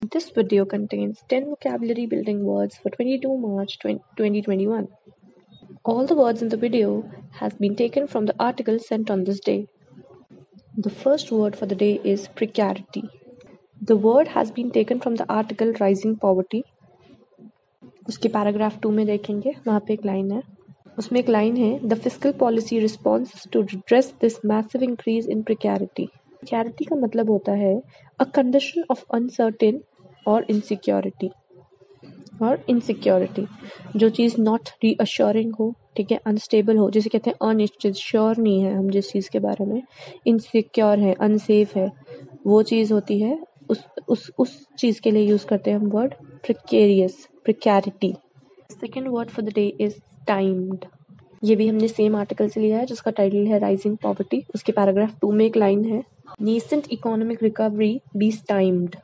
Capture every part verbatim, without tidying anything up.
This video contains ten vocabulary building words for twenty-second March twenty twenty-one. All the words in the video have been taken from the article sent on this day. The first word for the day is precarity. The word has been taken from the article Rising Poverty. उसके paragraph two में देखेंगे, वहाँ पे एक line है, उसमें एक line है, the fiscal policy response to address this massive increase in precarity. Precarity का मतलब होता है अ कंडीशन ऑफ अनसर्टेन और इनसिक्योरिटी. और इनसिक्योरिटी जो चीज़ नॉट रीअश्योरिंग हो, ठीक है, अनस्टेबल हो, जिसे कहते हैं अनिश्चित, श्योर नहीं है हम जिस चीज़ के बारे में, इनसिक्योर है, अनसेफ है, वो चीज़ होती है, उस उस उस चीज़ के लिए यूज़ करते हैं हम word precarious, precarity. Second word for the day is timed. ये भी हमने सेम आर्टिकल से लिया है जिसका टाइटल है राइजिंग पॉवर्टी. उसके पैराग्राफ टू में एक लाइन है, nascent economic recovery be timed.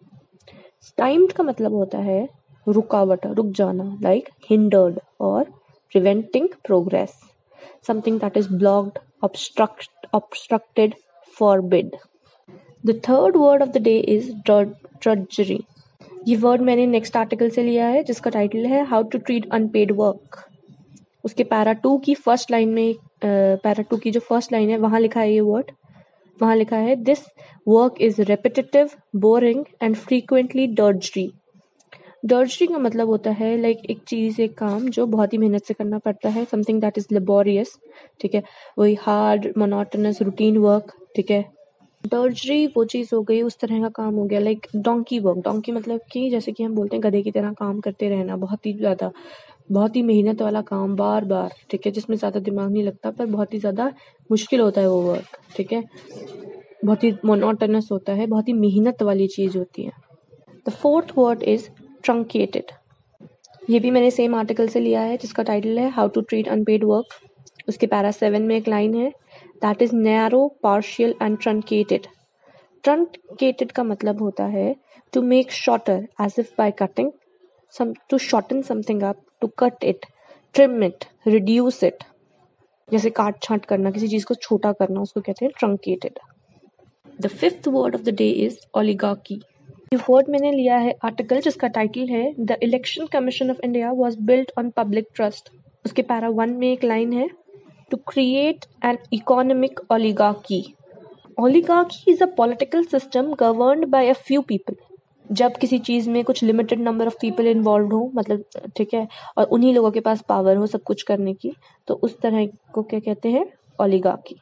Timed का मतलब होता है रुकावट, रुक जाना, लाइक हिंडर्ड और preventing progress, something that is blocked, obstruct obstructed, forbid. The third word of the day is drudgery. ये वर्ड मैंने नेक्स्ट आर्टिकल से लिया है जिसका टाइटल है how to treat unpaid work. उसके पैरा टू की फर्स्ट लाइन में, पैरा टू की जो फर्स्ट लाइन है वहाँ लिखा है ये वर्ड, वहाँ लिखा है this work is repetitive, boring and frequently drudgery. Drudgery का मतलब होता है लाइक like, एक चीज़, एक काम जो बहुत ही मेहनत से करना पड़ता है, समथिंग दैट इज लेबोरियस, ठीक है, वही हार्ड मोनोटोनस रूटीन वर्क, ठीक है. डर्जरी वो चीज़ हो गई, उस तरह का काम हो गया, लाइक डोंकी वर्क. डोंकी मतलब कि जैसे कि हम बोलते हैं गधे की तरह काम करते रहना, बहुत ही ज़्यादा, बहुत ही मेहनत वाला काम बार बार, ठीक है, जिसमें ज़्यादा दिमाग नहीं लगता पर बहुत ही ज़्यादा मुश्किल होता है वो वर्क, ठीक है, बहुत ही मोनोटोनस होता है, बहुत ही मेहनत वाली चीज़ होती है. The fourth word is truncated. ये भी मैंने सेम आर्टिकल से लिया है जिसका टाइटल है how to treat unpaid work. उसके पैरा सेवन में एक लाइन है, that is narrow, partial and truncated. Truncated का मतलब होता है to make shorter as if by cutting, some to shorten something up, to cut it, trim it, reduce it, जैसे काट छांट करना, किसी चीज़ को छोटा करना, उसको कहते हैं truncated. The fifth word of the day is oligarchy. ये वर्ड मैंने लिया है आर्टिकल जिसका टाइटल है the election commission of India was built on public trust. उसके पैरा वन में एक लाइन है, to create an economic oligarchy. Oligarchy is a political system governed by a few people. जब किसी चीज़ में कुछ limited number of people involve हो, मतलब ठीक है, और उन्हीं लोगों के पास पावर हो सब कुछ करने की, तो उस तरह को क्या कहते हैं, ओलिगार्की.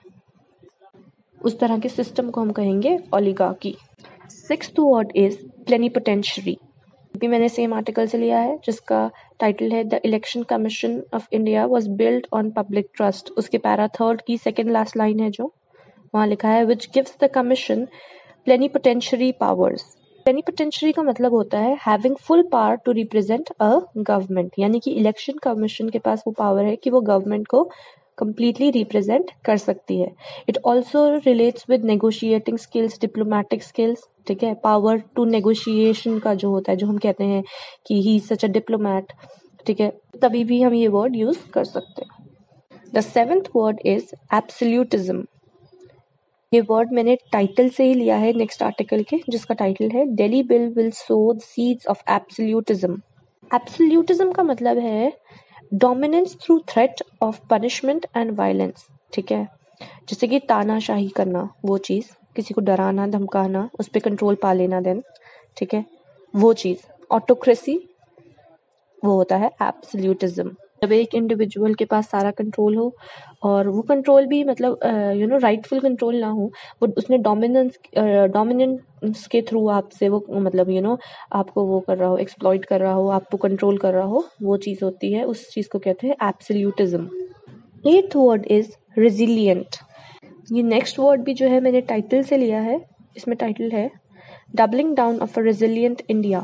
उस तरह के सिस्टम को हम कहेंगे oligarchy. Sixth word is plenipotentiary. भी मैंने सेम आर्टिकल से लिया है जिसका टाइटल है the election commission of India was built on public trust. उसके पैरा थर्ड की सेकेंड लास्ट लाइन है जो वहाँ लिखा है which gives the commission plenipotentiary powers. Plenipotentiary का मतलब होता है having full power to represent a government, यानी कि इलेक्शन कमीशन के पास वो पावर है कि वो गवर्नमेंट को completely रिप्रेजेंट कर सकती है. It also relates with negotiating skills, diplomatic skills, ठीक है, पावर टू नेगोशिएशन का जो होता है, जो हम कहते हैं कि ही सच अ डिप्लोमैट, ठीक है, तभी भी हम ये वर्ड यूज कर सकते हैं. The seventh word is absolutism. ये वर्ड मैंने टाइटल से ही लिया है नेक्स्ट आर्टिकल के जिसका टाइटल है Delhi bill will sow the seeds of absolutism. Absolutism का मतलब है dominance through threat of punishment and violence, ठीक है, जैसे कि तानाशाही करना, वो चीज़, किसी को डराना, धमकाना, उस पर कंट्रोल पा लेना, देन ठीक है, वो चीज़. ऑटोक्रेसी वो होता है एब्सोल्यूटिज्म. जब एक इंडिविजुअल के पास सारा कंट्रोल हो और वो कंट्रोल भी मतलब यू नो राइटफुल कंट्रोल ना हो, वो उसने डोमिनेंस डोमिनेंस के थ्रू आपसे वो मतलब यू नो आपको वो कर रहा हो, एक्सप्लॉइट कर रहा हो, आपको कंट्रोल कर रहा हो, वो चीज़ होती है, उस चीज़ को कहते हैं absolutism. Eighth word is resilient. ये नेक्स्ट वर्ड भी जो है मैंने टाइटल से लिया है. इसमें टाइटल है doubling down of a resilient India.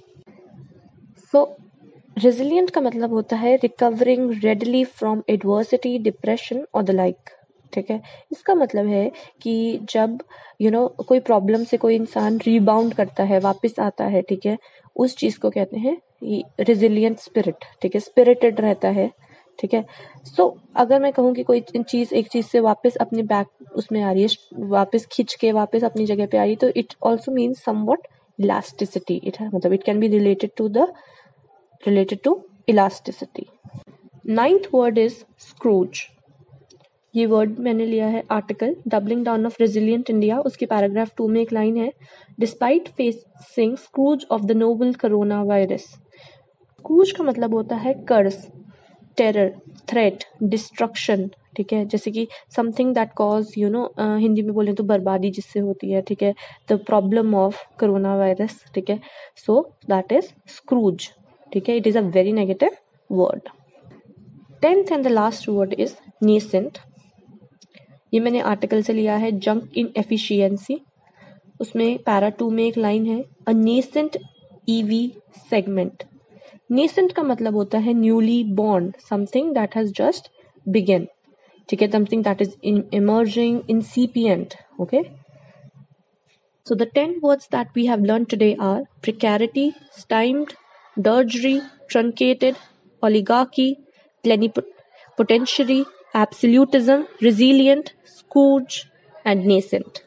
So resilient का मतलब होता है recovering readily from adversity, depression और द लाइक, ठीक है. इसका मतलब है कि जब यू you नो know, कोई प्रॉब्लम से कोई इंसान रीबाउंड करता है, वापस आता है, ठीक है, उस चीज़ को कहते हैं रेजिलिएंट स्पिरिट, ठीक है, स्पिरिटेड रहता है, ठीक है. सो so, अगर मैं कहूँ कि कोई चीज़ एक चीज़ से वापस अपने बैक उसमें आ रही है, वापस खींच के वापस अपनी जगह पे आ रही है, तो it also means somewhat elasticity. It मतलब it can be related to the related to elasticity. Ninth word is Scrooge. ये वर्ड मैंने लिया है article doubling down of resilient India, उसके पैराग्राफ टू में एक लाइन है, despite facing scrooge of the noble corona virus. Scrooge का मतलब होता है कर्स, टेरर, थ्रेट, डिस्ट्रक्शन. ठीक है, जैसे कि something that cause you know, Hindi में बोले तो बर्बादी जिससे होती है. ठीक है, the problem of corona virus. ठीक है, सो दैट इज स्क्रूज. ठीक है, it is a very negative word. Tenth and the last word is nascent. ये मैंने आर्टिकल से लिया है जंप इन एफिशिएंसी. उसमें पैरा टू में एक लाइन है, a nascent EV segment. Nascent का मतलब होता है newly born, something that has just begin. ठीक है, something that is emerging, incipient. Okay, so the ten words that we have learned today are precarity, stymied, drudgery, truncated, oligarchy, plenipotentiary, absolutism, resilient, Scrooge, and nascent.